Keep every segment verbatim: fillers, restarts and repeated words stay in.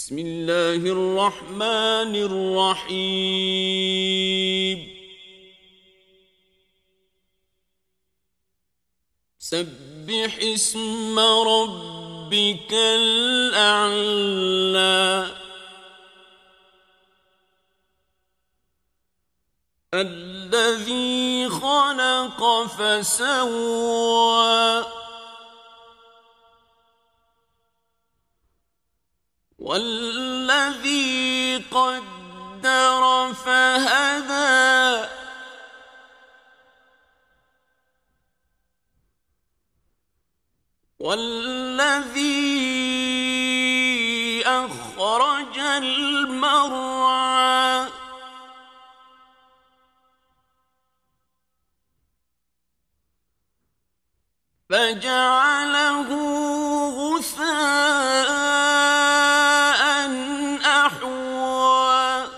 بسم الله الرحمن الرحيم سبح اسم ربك الأعلى الذي خلق فسوى والذي قدر فهدى والذي أخرج المرعى فجعله غثاء أحوى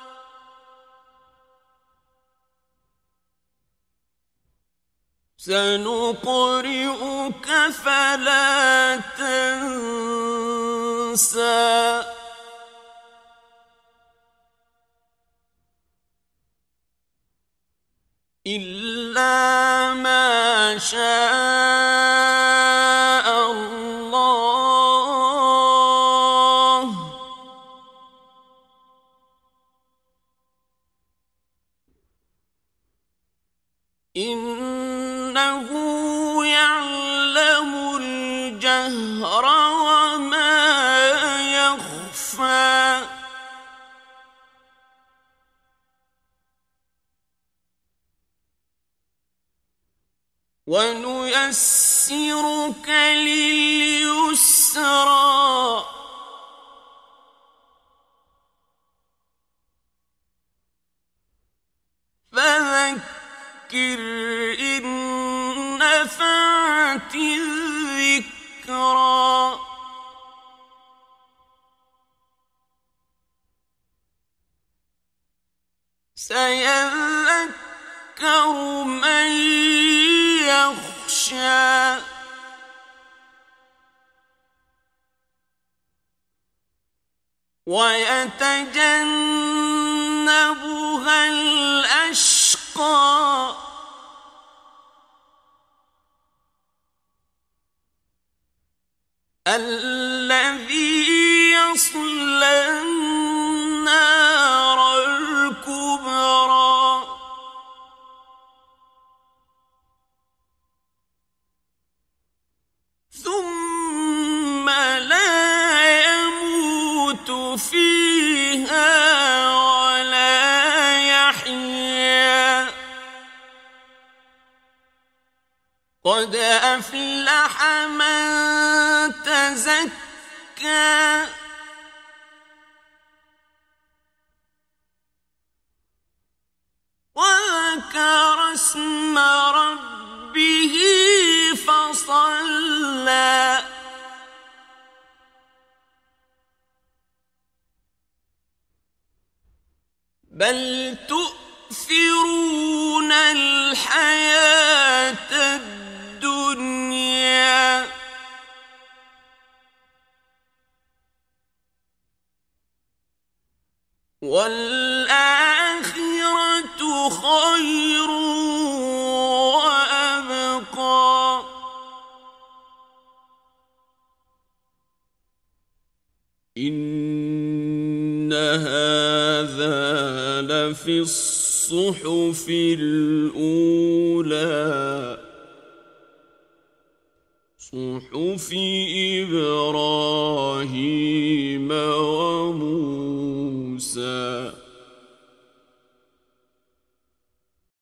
سنقرئك فلا تنسى إلا ما شاء الله إنه يعلم الجهر وما يخفى ونيسرك لليسرى فذكر إن نفعت الذكرى سيذكر من يخشى ويتجنبها الأشقى الذي يصلى النار الكبرى ثم لا يموت فيها ولا يحيا قد أفلح من تزكى وذكر اسم ربه فصلى بل تؤثرون الحياة الدنيا والآخرة خير وأبقى إن هذا لفي الصحف الأولى صحف إبراهيم